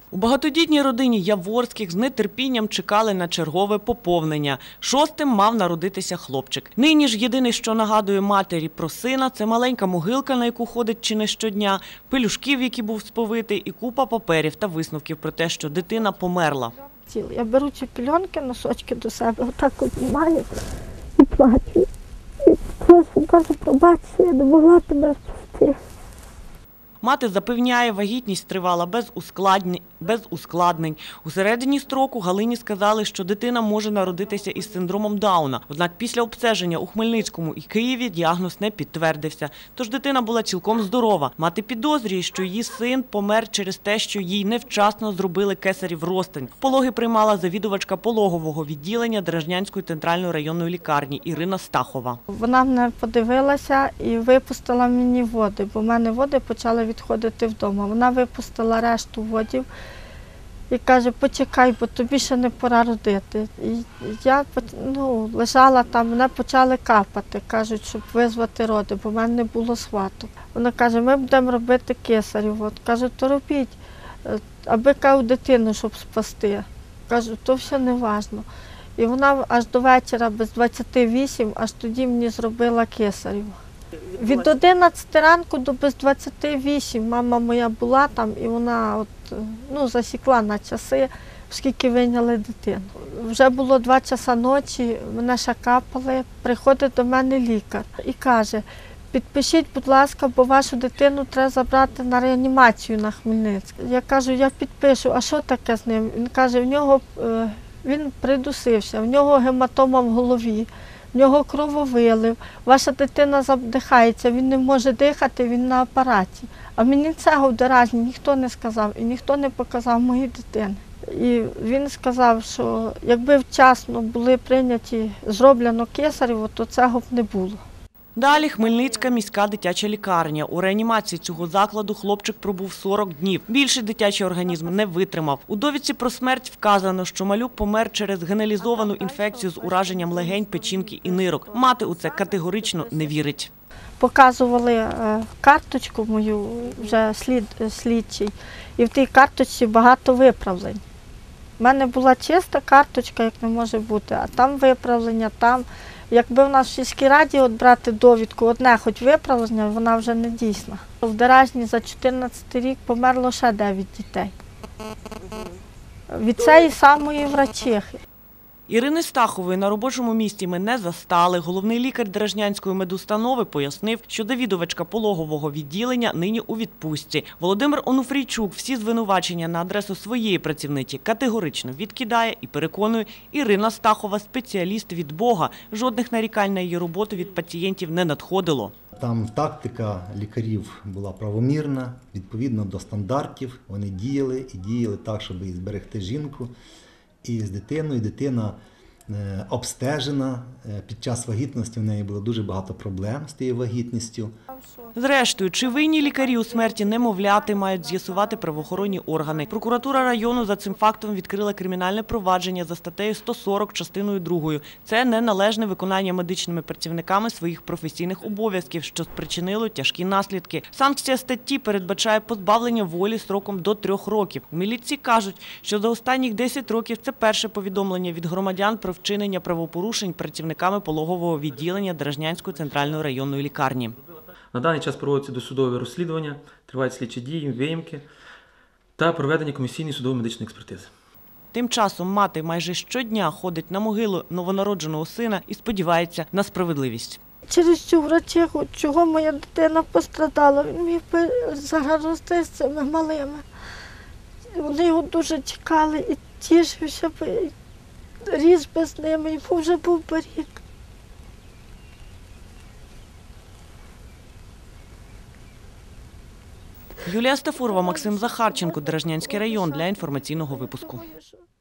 У багатодітній родині Яворських з нетерпінням чекали на чергове поповнення. Шостим мав народитися хлопчик. Нині ж єдине, що нагадує матері про сина, це маленька могилка, на яку ходить чи не щодня, пелюшки, в які був сповитий, і купа паперів та висновків про те, що дитина померла. Я беру ці пільонки, носочки до себе, отак обнімаю і плачу. І прошу, кажу, пробачте, я не могла тебе спасти. Мати запевняє, вагітність тривала без ускладнень. У середині строку Галині сказали, що дитина може народитися із синдромом Дауна. Однак після обстеження у Хмельницькому і Києві діагноз не підтвердився. Тож дитина була цілком здорова. Мати підозрює, що її син помер через те, що їй невчасно зробили кесарів розтин. Пологи приймала завідувачка пологового відділення Деражнянської центральної районної лікарні Ірина Стахова. Вона мене подивилася і випустила мені води, бо в мене води почали відходити вдома. Вона випустила решту водів і каже, почекай, бо тобі ще не пора родити. І я лежала там, мене почали капати, кажуть, щоб визвати роди, бо в мене не було схвату. Вона каже, ми будемо робити кесарів. От, кажу, то робіть, аби дитину, щоб спасти. Кажу, то все не важливо. І вона аж до вечора, без 28, аж тоді мені зробила кесарів. Від 11 ранку до без 28 мама моя була там, і вона засікла на часи, оскільки вийняли дитину. Вже було 2 часа ночі, мене ще капали, приходить до мене лікар і каже, підпишіть, будь ласка, бо вашу дитину треба забрати на реанімацію на Хмельницький. Я кажу, я підпишу, а що таке з ним? Він каже, він придусився, в нього гематома в голові. В нього крововилив, ваша дитина задихається, він не може дихати, він на апараті. А мені цього в Деражні ніхто не сказав і ніхто не показав моїй дитини. І він сказав, що якби вчасно були зроблено кесарів, то цього б не було. Далі Хмельницька міська дитяча лікарня. У реанімації цього закладу хлопчик пробув 40 днів. Більше дитячий організм не витримав. У довідці про смерть вказано, що малюк помер через генералізовану інфекцію з ураженням легень, печінки і нирок. Мати у це категорично не вірить. Показували карточку мою, вже слідчий, і в тій карточці багато виправлень. У мене була чиста карточка, як не може бути, а там виправлення, там. Якби в нас в сільській раді брати довідку, одне хоч виправлення, вона вже не дійсна. В Деражні за 2014 рік померло ще 9 дітей. Від цієї самої врачихи. Ірини Стахової на робочому місці ми не застали. Головний лікар Деражнянської медустанови пояснив, що завідувачка пологового відділення нині у відпустці. Володимир Онуфрійчук всі звинувачення на адресу своєї працівниці категорично відкидає і переконує, Ірина Стахова – спеціаліст від Бога. Жодних нарікань на її роботу від пацієнтів не надходило. Там тактика лікарів була правомірна, відповідно до стандартів. Вони діяли так, щоб і зберегти жінку. І з дитиною, дитина обстежена. Під час вагітності в неї було дуже багато проблем з тією вагітністю. Зрештою, чи винні лікарі у смерті немовляти, мають з'ясувати правоохоронні органи. Прокуратура району за цим фактом відкрила кримінальне провадження за статтею 140 частиною 2. Це неналежне виконання медичними працівниками своїх професійних обов'язків, що спричинило тяжкі наслідки. Санкція статті передбачає позбавлення волі строком до 3 років. У міліції кажуть, що за останніх 10 років це перше повідомлення від громадян про вчинення правопорушень працівниками пологового відділення Деражнянської центральної районної лікарні. На даний час проводяться досудові розслідування, тривають слідчі дії, виїмки та проведення комісійної судово медичної експертизи. Тим часом мати майже щодня ходить на могилу новонародженого сина і сподівається на справедливість. Через цю врачиху, чого моя дитина пострадала, він міг би зараз рости з цими малими. Вони його дуже чекали і тішився би, ріс би з ними, йому вже був би рік. Юлія Стафурова, Максим Захарченко, Деражнянський район для інформаційного випуску.